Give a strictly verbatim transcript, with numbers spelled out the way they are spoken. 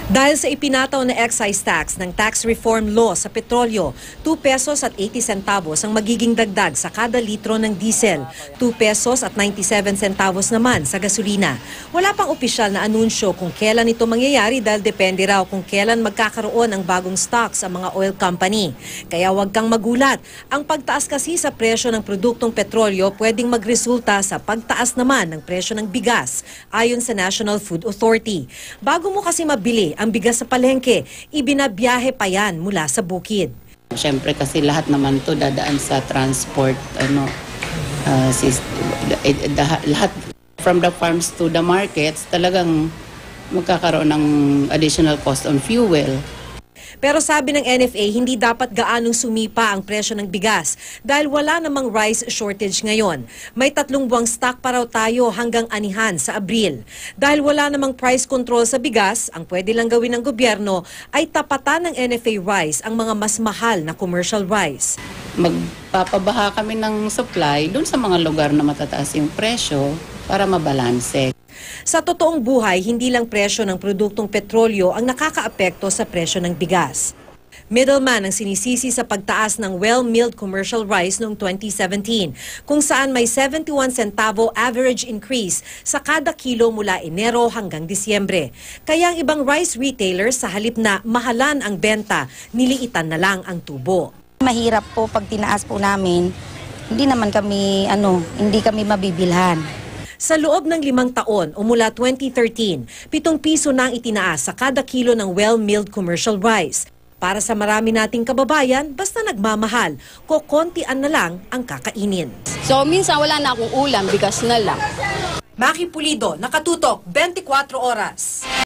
Dahil sa ipinataw na excise tax ng tax reform law sa petrolyo, two pesos at eighty centavos ang magiging dagdag sa kada litro ng diesel, two pesos at ninety-seven centavos naman sa gasolina. Wala pang opisyal na anunsyo kung kailan ito mangyayari dahil depende raw kung kailan magkakaroon ng bagong stocks ang mga oil company. Kaya huwag kang magulat, ang pagtaas kasi sa presyo ng produktong petrolyo pwedeng magresulta sa pagtaas naman ng presyo ng bigas ayon sa National Food Authority. Bago mo kasi mabili ang bigas sa palengke, ibinabiyahe pa yan mula sa bukid. Siyempre kasi lahat naman to dadaan sa transport, ano, uh, lahat from the farms to the markets, talagang magkakaroon ng additional cost on fuel. Pero sabi ng N F A, hindi dapat gaanong sumipa ang presyo ng bigas dahil wala namang rice shortage ngayon. May tatlong buwang stock pa raw tayo hanggang anihan sa Abril. Dahil wala namang price control sa bigas, ang pwede lang gawin ng gobyerno ay tapatan ng N F A rice ang mga mas mahal na commercial rice. Magpapabaha kami ng supply doon sa mga lugar na matataas yung presyo para mabalanse. Sa totoong buhay, hindi lang presyo ng produktong petrolyo ang nakakaapekto sa presyo ng bigas. Middleman ang sinisisi sa pagtaas ng well-milled commercial rice noong twenty seventeen, kung saan may seventy-one centavo average increase sa kada kilo mula Enero hanggang Disyembre. Kaya ang ibang rice retailers sa halip na mahalan ang benta, niliitan na lang ang tubo. Mahirap po pag tinaas po namin, hindi naman kami, ano, hindi kami mabibilhan. Sa loob ng limang taon o mula twenty thirteen, pitong piso na ang itinaas sa kada kilo ng well-milled commercial rice. Para sa marami nating kababayan, basta nagmamahal, kokontian na lang ang kakainin. So minsan wala na akong ulam, bigas na lang. Maki Pulido, Nakatutok, twenty-four oras.